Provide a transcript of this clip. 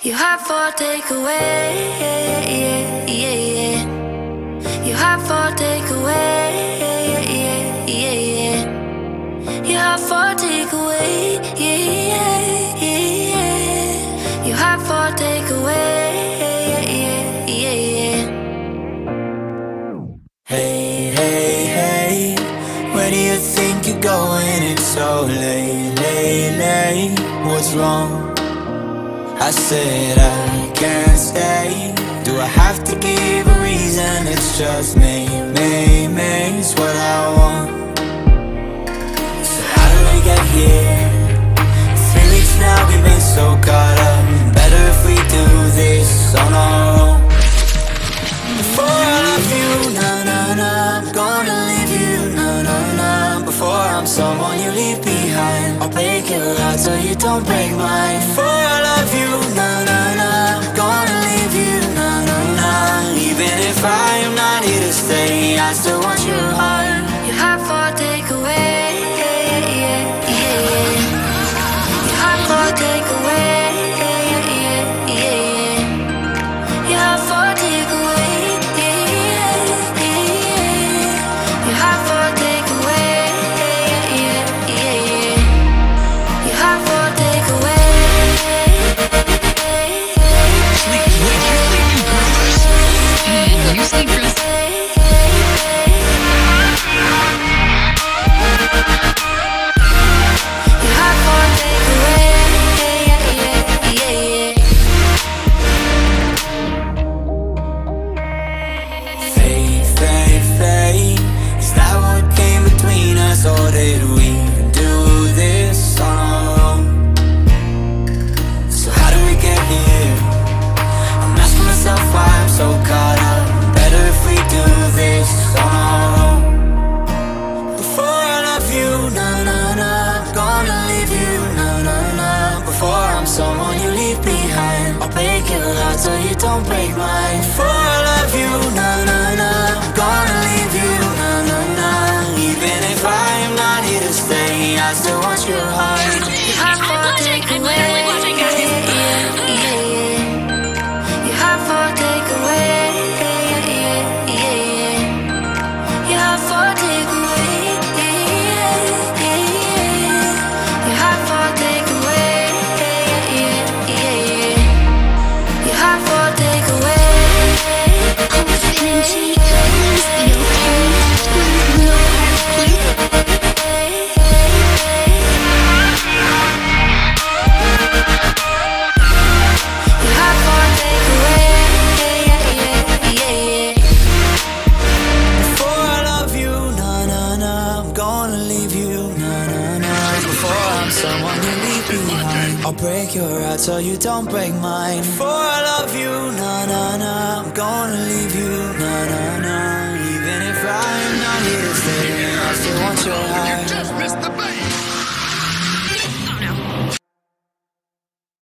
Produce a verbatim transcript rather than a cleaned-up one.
You have for takeaway, yeah, yeah, yeah. You have for takeaway, yeah, yeah, yeah. You have for takeaway, yeah, yeah, yeah. You have for takeaway, yeah, yeah, yeah. Hey, hey, hey, where do you think you're going? It's so late, late, late. What's wrong? I said I can't stay. Do I have to give a reason? It's just me, me, me. It's what I want. So how did we get here? Three weeks now, we've been so caught up. Better if we do this on our own. Before I love you, nah, nah, nah, I'm gonna leave you, nah, nah, nah. Before I'm someone you leave behind, I'll break your heart so you don't break mine. Before I love you, nah, nah, nah, I'm gonna leave you, nah, nah, nah. Even if I am not here to stay, I still want your heart. You have for takeaway, yeah, yeah, yeah. You have for takeaway, yeah, yeah, yeah. You have for takeaway, yeah, yeah, yeah. You have for takeaway, yeah, yeah, yeah. You have for takeaway. Sleep, sleep, sleep, Bruce. You sleep, Bruce. You have for takeaway, yeah, yeah, yeah, yeah. Fate, fate, fate. Is that what came between us, or did we do this on our own? So how do we get here? I'm asking myself why I'm so caught up. Better if we do this on our own. Before I love you, nah, nah, nah, I'm gonna leave you, nah, nah, nah. Before I'm someone you leave behind, I'll break your heart so you don't break mine. Before I love you, nah, nah, nah, I'm gonna leave you, nah, nah, nah. Even if I am not here to stay, I still want your heart. You have for takeaway, yeah, yeah, yeah. You have for takeaway, yeah, yeah, yeah. You have for takeaway, yeah, yeah, yeah. You have for takeaway, yeah, yeah, yeah. You have for takeaway. You have for takeaway, yeah, yeah, yeah, yeah. Before I love you, nah, nah, nah, I'm gonna leave you, nah, nah, nah. Before I'm someone you leave behind, I'll break your heart so you don't break mine. Before I love you, nah, nah, nah, I'm gonna leave